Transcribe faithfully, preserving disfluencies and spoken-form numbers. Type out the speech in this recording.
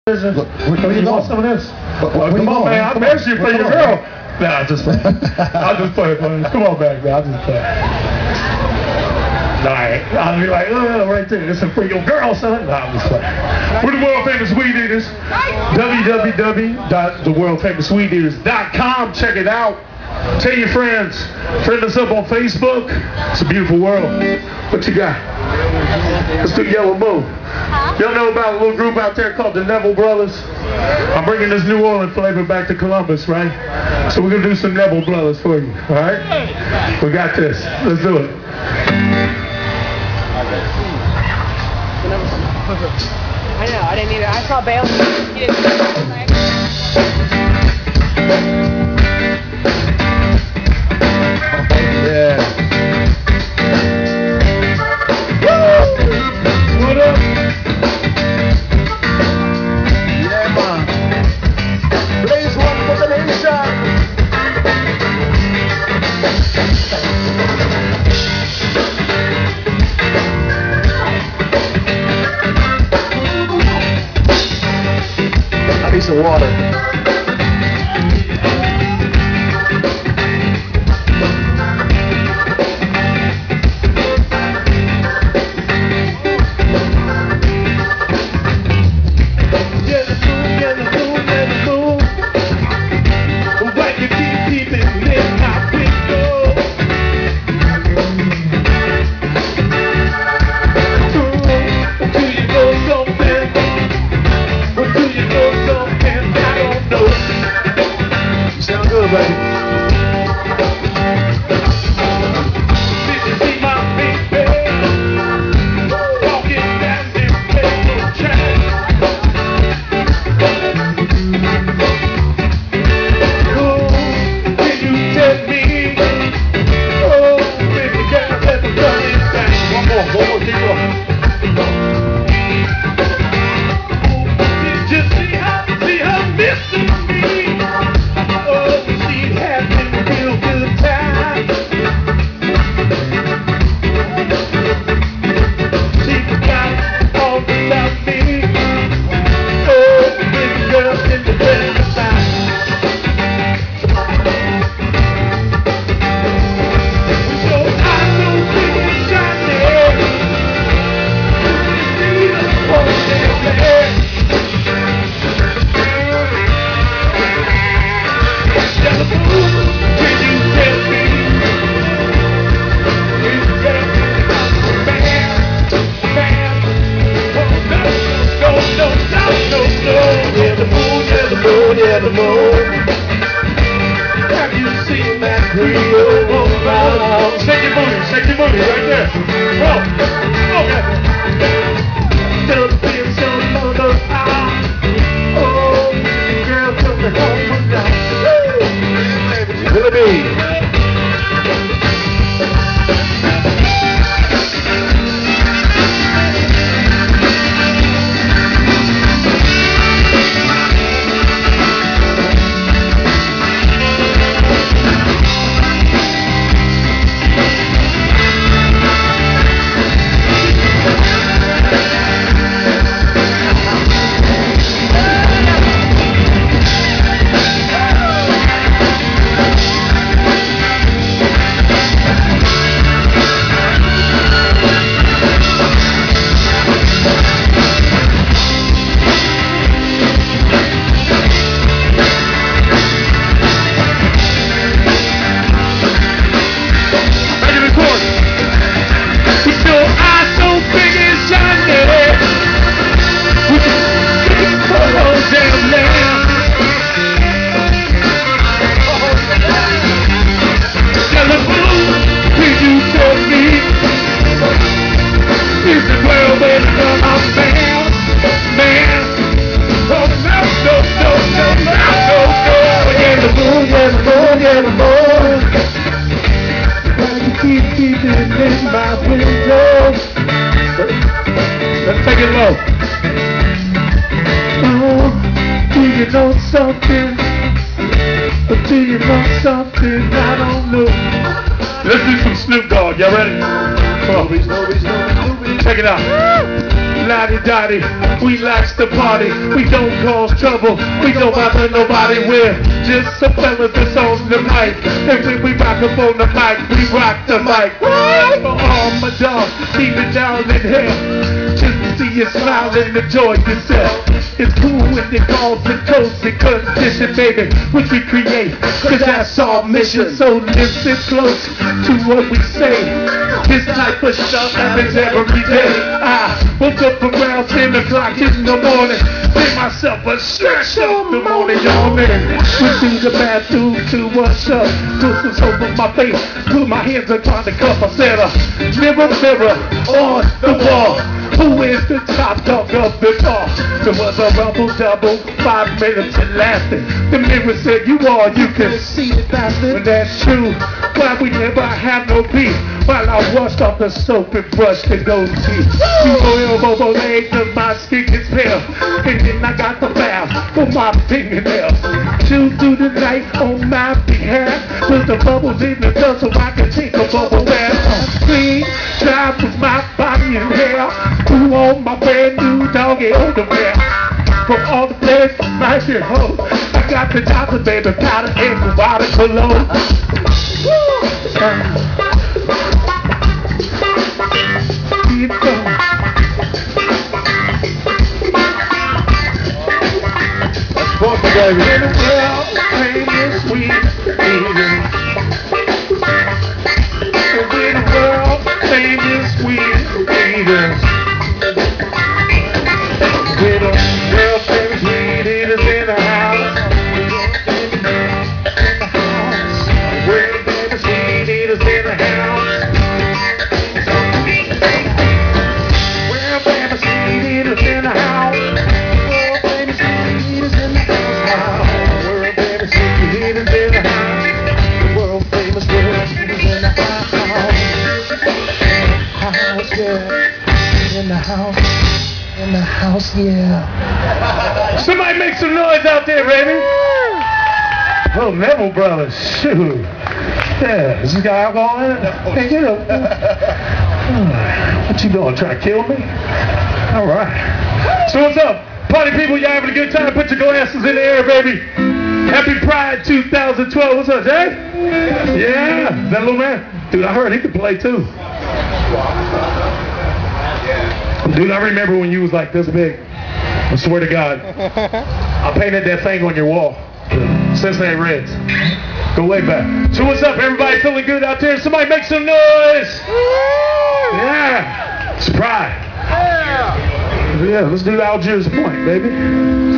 Look, where you you want going? some of this? But Well, where come you on, going? man. I Come bet on. you for Come your on. girl. Nah, I just play. I'll just play, buddy. Come on back, man. I'll just play. Nah, I'll be like, oh, right there. This is for your girl, son. Nah, I'm just playing. We're the world famous Weed Eaters. w w w dot the world famous weed eaters dot com. Check it out. Tell your friends. Friend us up on Facebook. It's a beautiful world. What you got? Let's do Yellow Moon. Y'all know about a little group out there called the Neville Brothers? I'm bringing this New Orleans flavor back to Columbus, right? So we're going to do some Neville Brothers for you, all right? We got this. Let's do it. I know, I didn't either. I saw Bale. He didn't. Yeah. What up? Yeah, man. Blaze one for the nation. I need some water. Let's take it low. Oh, do you know something? But do you know something I don't know? Let's do some Snoop Dogg. Y'all ready? Come on. Check it out. la-di-dotty. We likes to party. We don't cause trouble. We don't bother nobody. We're just some fellas that's on the mic. And when we rock up on the mic, we rock the mic. For all my dogs, even down in hell. Just to see you smile and enjoy yourself. It's cool when it calls the coast and condition, baby, which we create, cause that's our mission. So listen close to what we say. This type of stuff happens every day. I woke up around ten o'clock in the morning, made myself a stretch up the morning, y'all, man. Went to the bathroom to wash up, put some soap on my face, put my hands upon the cup. I said, uh, mirror, mirror on the wall, who is the top dog of the bar? There was a rumble double, five minutes it lasted. The mirror said, you are, you can see it bastard. But that's true, why we never have no beef. While I washed off the soap and brushed the goatee. You go elbow leg cause my skin gets pale. And then I got the bath for my fingernails. Chew through the night on my behalf. Put the bubbles in the dust so I can take a bubble bath. Clean, dry with my body and hair. Who on my brand new doggy underwear. From all the places I should hold. I got the Johnson baby powder and water cologne. Keep going. Walk the baby. In the world, famous sweet eaters. In the world, famous sweet eaters. With a world famous sweet eaters in the house. World famous sweet eaters in the house. World famous sweet eaters in the house. World famous sweet eaters in the house. World famous sweet eaters in the house. World famous world eaters in the house. House, yeah. In the house. In the house, yeah. Somebody make some noise out there, baby. Oh, Neville Brothers, shoot. Yeah, is this guy alcohol in it? Hey, get up. What you doing, trying to kill me? All right. So what's up? Party people, y'all having a good time? Put your glasses in the air, baby. Happy Pride two thousand twelve. What's up, Jay? Yeah, that little man? Dude, I heard he could play too. Dude, I remember when you was like this big. I swear to God. I painted that thing on your wall. Cincinnati Reds. Go way back. So what's up, everybody? Feeling good out there? Somebody make some noise. Yeah. It's Pride. Yeah, let's do Algiers Point, baby.